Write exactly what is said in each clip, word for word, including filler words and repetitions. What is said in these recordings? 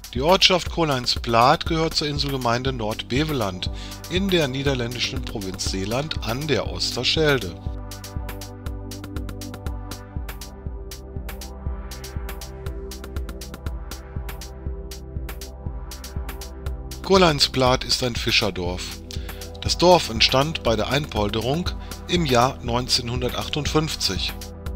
Die Ortschaft Kolijnsplaat gehört zur Inselgemeinde Noord-Beveland in der niederländischen Provinz Zeeland an der Oosterschelde. Kolijnsplaat ist ein Fischerdorf. Das Dorf entstand bei der Einpolderung im Jahr neunzehnhundertachtundfünfzig.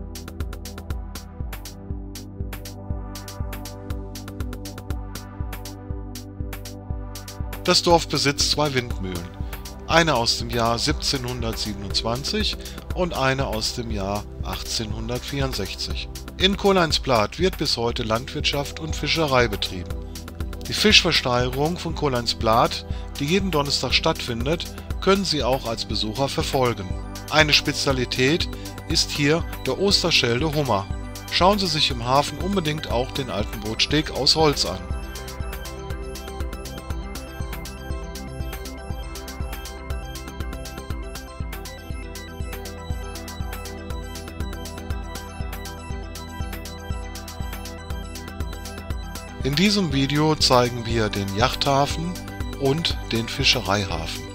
Das Dorf besitzt zwei Windmühlen, eine aus dem Jahr siebzehnhundertsiebenundzwanzig und eine aus dem Jahr achtzehnhundertvierundsechzig. In Kolijnsplaat wird bis heute Landwirtschaft und Fischerei betrieben. Die Fischversteigerung von Kolijnsplaat, die jeden Donnerstag stattfindet, können Sie auch als Besucher verfolgen. Eine Spezialität ist hier der Oosterschelde Hummer. Schauen Sie sich im Hafen unbedingt auch den alten Bootsteg aus Holz an. In diesem Video zeigen wir den Yachthafen und den Fischereihafen.